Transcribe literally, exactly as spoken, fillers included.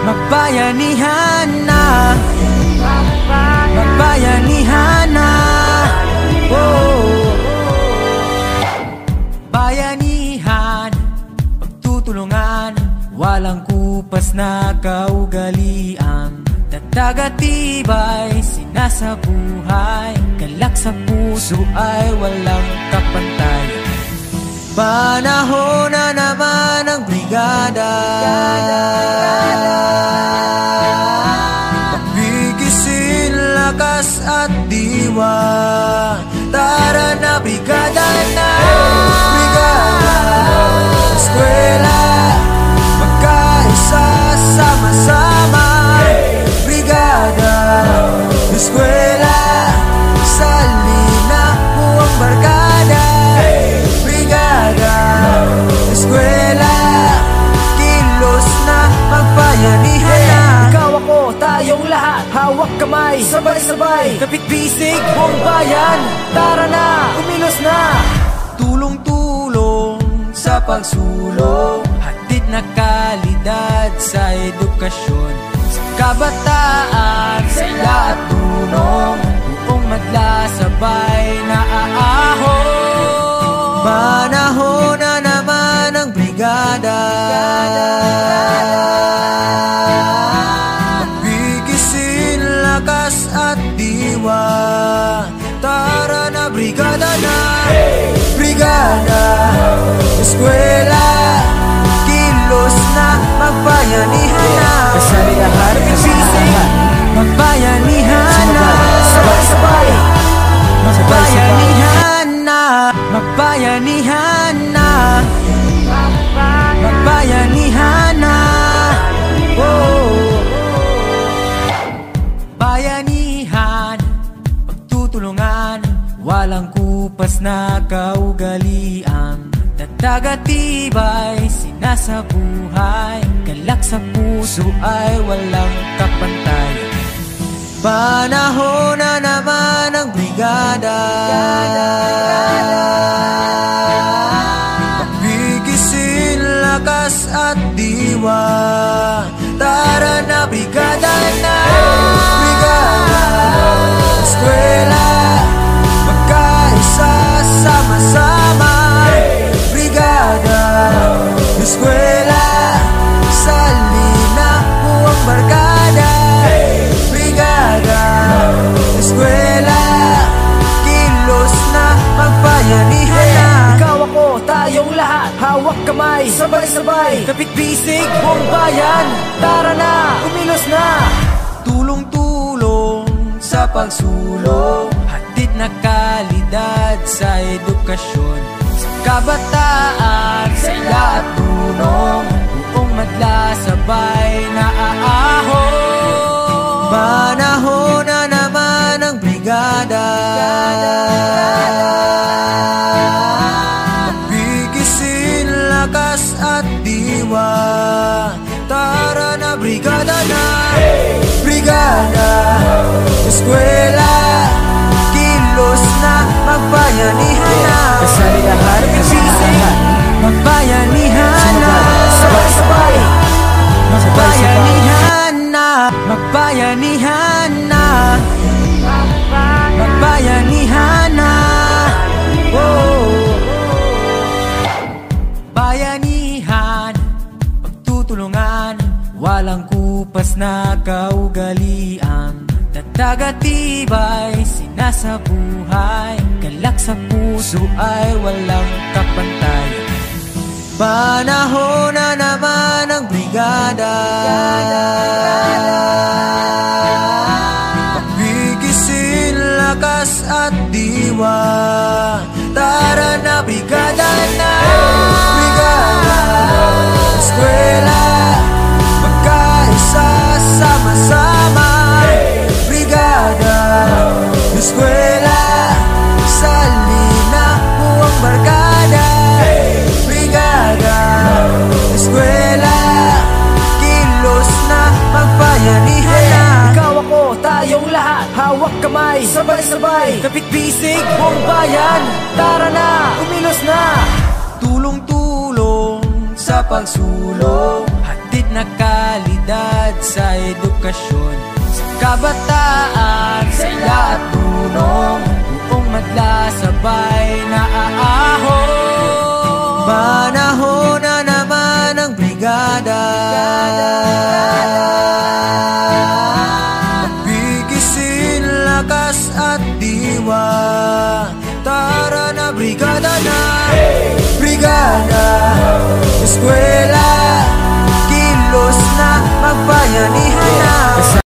Magbayanihan na, magbayanihan na, oh. Bayanihan, pagtutulungan, walang kupas na kaugalian. Tatag at tibay, sinasabuhay, galak sa puso ay walang kapantay. Panahon na naman ang brigada, pagbigyan lakas at diwa. Tara na brigada na, brigada, eskwela, magkaisa, sama-sama. Brigada, eskwela, salina mo ang barkada. Brigada, eskwela, kilos na, magbayanihan na. Ikaw ako, tayong lahat, hawak kamay, sabay-sabay, kapit-bisig, buong bayan. Tara na, umilos na. Tulong-tulong sa pagsulong, hatid na kalidad sa edukasyon. Sa kabataan, sa lahat tulong, buong madla sabay na aahon. Panahon na naman ang brigada, pagbigyan lakas at diwa. Tara na brigada na, brigada, eskwela, kilos na, magbayanihan na. Kasalihan, kasalihan, magbayanihan na, sabay-sabay, magbayanihan na, magbayanihan na, magbayanihan na, oh. Bayanihan, pagtutulungan, walang kupas na kaugalian. Tatag at tibay, sinasabuhay, galak sa puso ay walang kapantay. Panahon na naman ang brigada, pagbigyan lakas at diwa. Tara na brigada na, brigada, eskwela, magkaisa, sama-sama. Brigada, eskwela, salina mo ang barkada. Brigada, eskwela, kilos na, magbayanihan na. Ikaw ako, tayong lahat, hawak kamay, sabay-sabay, kapit-bisig, buong bayan. Tara na, umilos na. Tulong-tulong sa pagsulong, hatid na kalidad sa edukasyon. Sa kabataan, sa lahat tulong, buong madla sabay na aahon. Panahon na naman ang brigada, pagbigyan lakas at diwa. Tara na brigada na, brigada, eskwela, kilos na, magbayanihan na. Kasalihan, kasalihan, magbayanihan na, sabay-sabay, magbayanihan na, magbayanihan na, magbayanihan na, oh. Bayanihan, pagtutulungan, walang kupas na kaugalian. Tatag at tibay, sinasabuhay, galak sa puso ay walang kapantay. Panahon na naman ang brigada, pagbigyan lakas at diwa. Tara na brigada na, brigada, eskwela, magkaisa, sama-sama. Brigada, eskwela, salina mo ang barkada. Brigada, eskwela, kilos na, magbayanihan na. Ikaw ako, tayong lahat, hawak kamay, sabay-sabay, kapit-bisig, buong bayan. Tara na, umilos na. Tulong-tulong sa pagsulong, hatid na kalidad sa edukasyon, sa kabataan, sa lahat tulong, buong madla sabay na aahon. Panahon na naman ang brigada, magbigisin lakas at diwa. Tara na brigada,